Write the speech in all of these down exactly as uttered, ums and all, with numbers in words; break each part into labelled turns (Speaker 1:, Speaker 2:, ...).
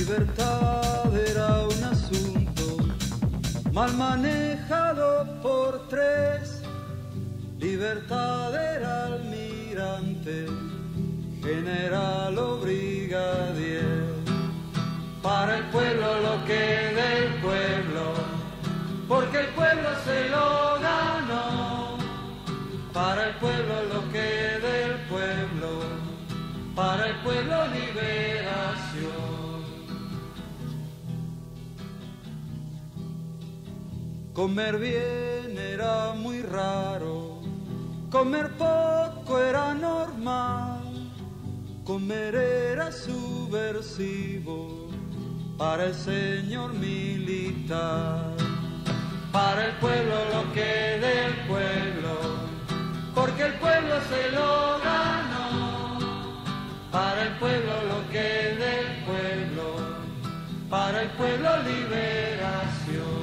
Speaker 1: libertad era un asunto mal manejado por tres. Libertad era almirante, general o brigadier. Para el pueblo lo que del pueblo, porque el pueblo se lo ganó. Para el pueblo lo que del pueblo, para el pueblo liberación. Comer bien era muy raro, comer poco era normal, comer era subversivo para el señor militar. Para el pueblo lo que del pueblo, porque el pueblo se lo ganó. Para el pueblo lo que del pueblo, para el pueblo liberación.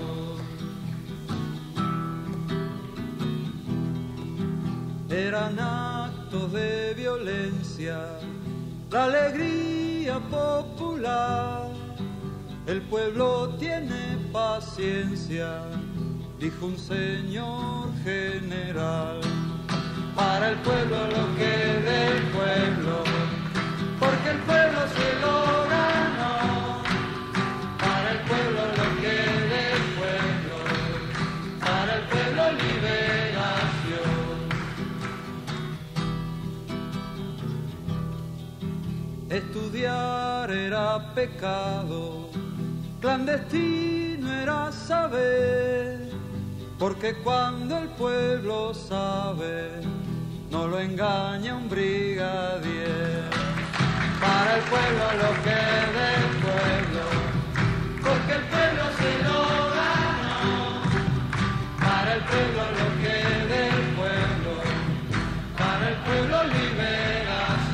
Speaker 1: Eran actos de violencia, la alegría popular. El pueblo tiene paciencia, dijo un señor general. Para el pueblo lo que del pueblo, porque el pueblo se lo ganó. Para el pueblo lo que del pueblo, para el pueblo liberación. Estudiar era pecado, clandestino era saber, porque cuando el pueblo sabe, no lo engaña un brigadier. Para el pueblo lo que del pueblo, porque el pueblo se lo ganó. Para el pueblo lo que del pueblo, para el pueblo liberación.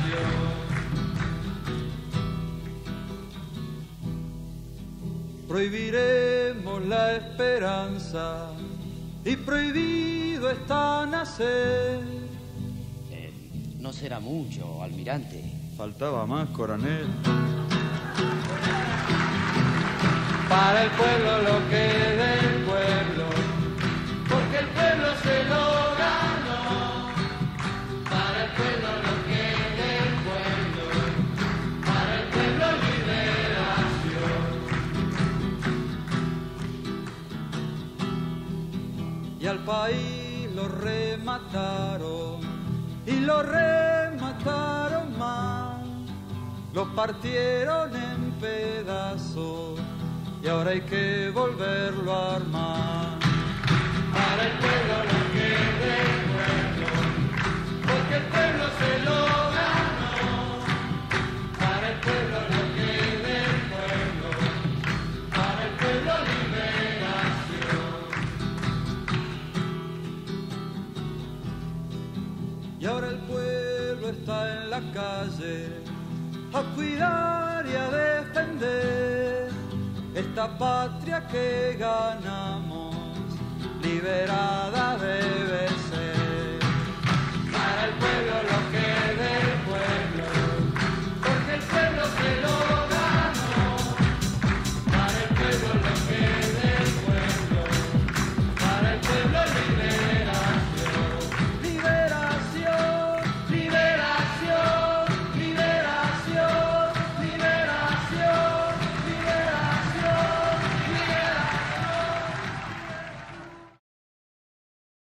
Speaker 1: Prohibiremos la esperanza y prohibido está nacer.
Speaker 2: Eh, no será mucho, almirante.
Speaker 1: Faltaba más, coronel. Para el pueblo lo que del pueblo, porque el pueblo se lo ganó. Para el pueblo lo que del pueblo, para el pueblo liberación. Y al país lo remataron, y lo remataron más. Lo partieron en pedazos y ahora hay que volverlo a armar. Para el pueblo lo que del pueblo, porque el pueblo se lo ganó. Para el pueblo lo que del pueblo, para el pueblo liberación. Y ahora el pueblo está en la calle a cuidar y a defender esta patria que ganamos, liberada de ver.